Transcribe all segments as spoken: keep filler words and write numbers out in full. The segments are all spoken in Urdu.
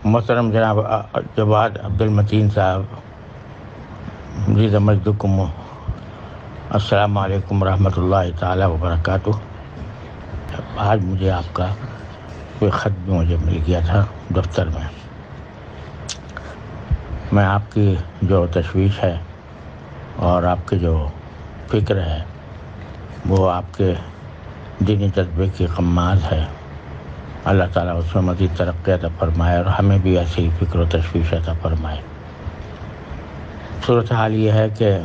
محترم جناب جواد عبد المتین صاحب، جی سمجھدکم، السلام علیکم ورحمۃ اللہ تعالیٰ وبرکاتہ۔ آج مجھے آپ کا کوئی خط بھی مجھے مل گیا تھا دفتر میں۔ میں آپ کی جو تشویش ہے اور آپ کی جو فکر ہے وہ آپ کے دینی جذبے کی خماز ہے۔ اللہ تعالیٰ اس میں مزید ترقی عطا فرمائے اور ہمیں بھی ایسی فکر و تشویش عطا فرمائے۔ صورتحال یہ ہے کہ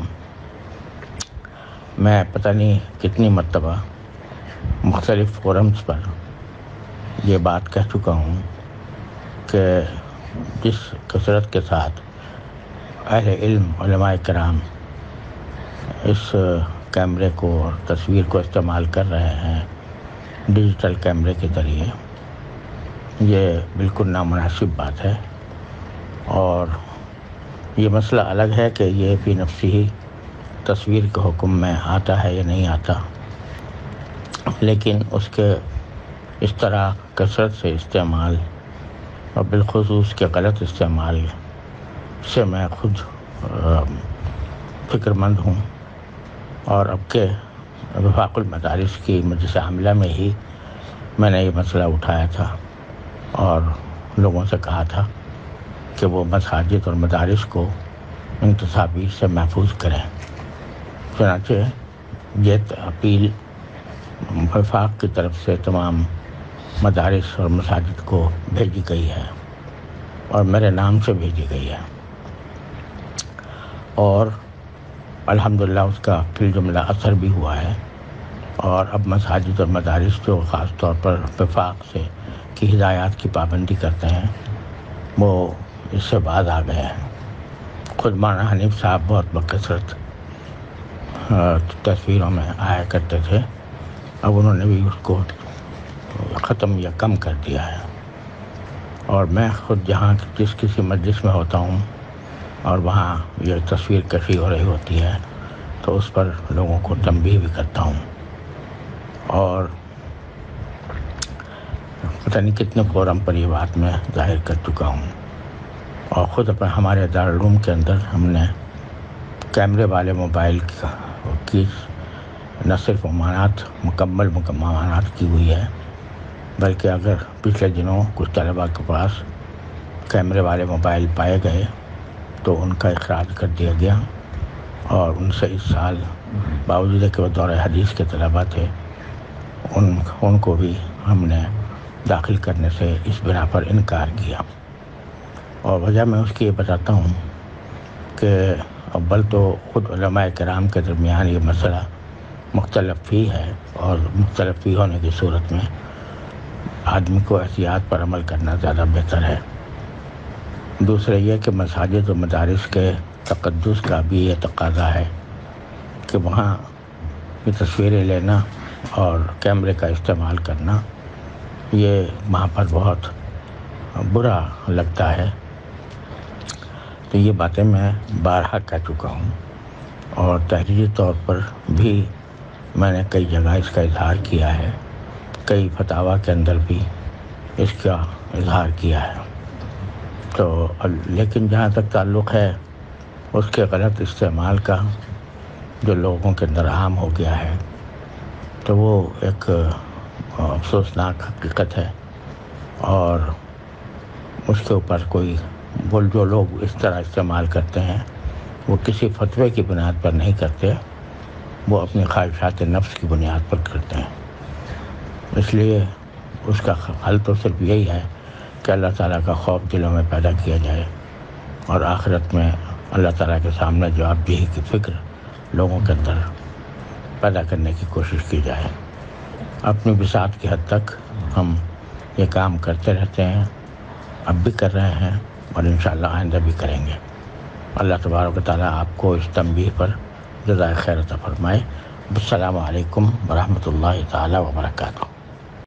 میں پتہ نہیں کتنی مرتبہ مختلف فورمز پر یہ بات کہہ چکا ہوں کہ جس کثرت کے ساتھ اہل علم علماء کرام اس کیمرے کو اور تصویر کو استعمال کر رہے ہیں ڈیجیٹل کیمرے کے ذریعے، یہ بالکل نامناسب بات ہے۔ اور یہ مسئلہ الگ ہے کہ یہ فی نفسی ہی تصویر کے حکم میں آتا ہے یا نہیں آتا، لیکن اس کے اس طرح کثرت سے استعمال اور بالخصوص کے غلط استعمال سے میں خود فکر مند ہوں۔ اور اب کے وفاق المدارس کی مجلس عاملہ میں ہی میں نے یہ مسئلہ اٹھایا تھا اور لوگوں سے کہا تھا کہ وہ مساجد اور مدارس کو ان تصاویر سے محفوظ کریں۔ چنانچہ یہ اپیل وفاق کی طرف سے تمام مدارس اور مساجد کو بھیجی گئی ہے اور میرے نام سے بھیجی گئی ہے، اور الحمدللہ اس کا فی الجملہ اثر بھی ہوا ہے۔ اور اب مساجد اور مدارس جو خاص طور پر وفاق سے کی ہدایات کی پابندی کرتے ہیں وہ اس سے باز آ گئے ہیں۔ خود مولانا حنیف صاحب بہت بکثرت تصویروں میں آیا کرتے تھے، اب انہوں نے بھی اس کو ختم یا کم کر دیا ہے۔ اور میں خود جہاں جس کسی مجلس میں ہوتا ہوں اور وہاں یہ تصویر کشی ہو رہی ہوتی ہے تو اس پر لوگوں کو تنبیہ بھی کرتا ہوں، اور پتہ نہیں کتنے فورم پر یہ بات میں ظاہر کر چکا ہوں۔ اور خود اپنے ہمارے دارالعلوم کے اندر ہم نے کیمرے والے موبائل کی نہ صرف ممانعت مکمل ممانعت کی ہوئی ہے، بلکہ اگر پچھلے دنوں کچھ طلباء کے پاس کیمرے والے موبائل پائے گئے تو ان کا اخراج کر دیا گیا، اور ان سے اس سال باوجود کہ وہ دورہ حدیث کے طلباء تھے ان ان کو بھی ہم نے داخل کرنے سے اس بنا پر انکار کیا۔ اور وجہ میں اس کی یہ بتاتا ہوں کہ اول تو خود علماء کرام کے درمیان یہ مسئلہ مختلف ہی ہے، اور مختلف ہی ہونے کی صورت میں آدمی کو احتیاط پر عمل کرنا زیادہ بہتر ہے۔ دوسرا یہ کہ مساجد و مدارس کے تقدس کا بھی یہ تقاضا ہے کہ وہاں یہ تصویریں لینا اور کیمرے کا استعمال کرنا یہ وہاں پر بہت برا لگتا ہے۔ تو یہ باتیں میں بارہا کہہ چکا ہوں، اور تحریری طور پر بھی میں نے کئی جگہ اس کا اظہار کیا ہے، کئی فتاویٰ کے اندر بھی اس کا اظہار کیا ہے۔ تو لیکن جہاں تک تعلق ہے اس کے غلط استعمال کا جو لوگوں کے اندر عام ہو گیا ہے، تو وہ ایک افسوسناک حقیقت ہے، اور اس کے اوپر کوئی بول جو لوگ اس طرح استعمال کرتے ہیں وہ کسی فتوے کی بنیاد پر نہیں کرتے، وہ اپنی خواہشات نفس کی بنیاد پر کرتے ہیں۔ اس لیے اس کا حل تو صرف یہی ہے کہ اللہ تعالیٰ کا خوف دلوں میں پیدا کیا جائے، اور آخرت میں اللہ تعالیٰ کے سامنے جواب دہی کی فکر لوگوں کے اندر پیدا کرنے کی کوشش کی جائے۔ اپنی بساط کی حد تک ہم یہ کام کرتے رہتے ہیں، اب بھی کر رہے ہیں، اور انشاءاللہ آئندہ بھی کریں گے۔ اللہ تبارک و تعالیٰ آپ کو اس تنبیہ پر جزائے خیر عطا فرمائے۔ السلام علیکم ورحمۃ اللہ تعالیٰ وبرکاتہ۔